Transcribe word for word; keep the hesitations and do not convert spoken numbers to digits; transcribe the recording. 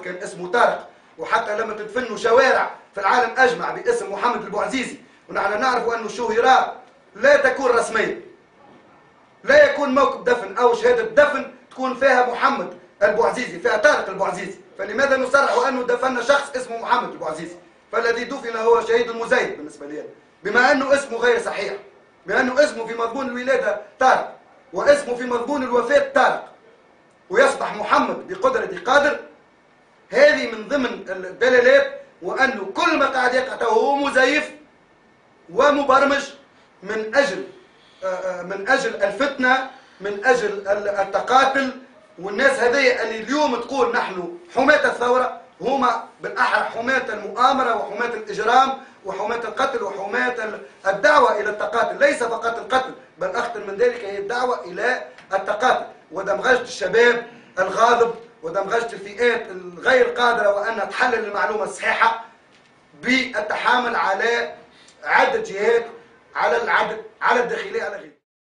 محمد كان اسمه طارق، وحتى لما تدفنوا شوارع في العالم أجمع باسم محمد البوعزيزي، ونحن نعرف أن الشهيرات لا تكون رسمية، لا يكون موكب دفن أو شهادة دفن تكون فيها محمد البوعزيزي، فيها طارق البوعزيزي، فلماذا نصرح أنه دفن شخص اسمه محمد البوعزيزي؟ فالذي دفن هو شهيد المزيد بالنسبة لي، بما أنه اسمه غير صحيح، بأنه اسمه في مضمون الولادة طارق، واسمه في مضمون الوفاة طارق، ويصبح محمد بقدرة قادر. هذه من ضمن الدلالات، وأنه كل ما قاعد يقع هو مزيف ومبرمج من أجل من أجل الفتنة، من أجل التقاتل. والناس هذه اللي اليوم تقول نحن حماة الثورة، هما بالأحرى حماة المؤامرة وحماة الإجرام وحماة القتل وحماة الدعوة إلى التقاتل، ليس فقط القتل بل أخطر من ذلك هي الدعوة إلى التقاتل، ودمغجة الشباب الغاضب ودمغجة الفئات الغير قادرة وأنها تحلل المعلومة الصحيحة بالتحامل على عدة جهات، على العدد على الداخلية على غيره.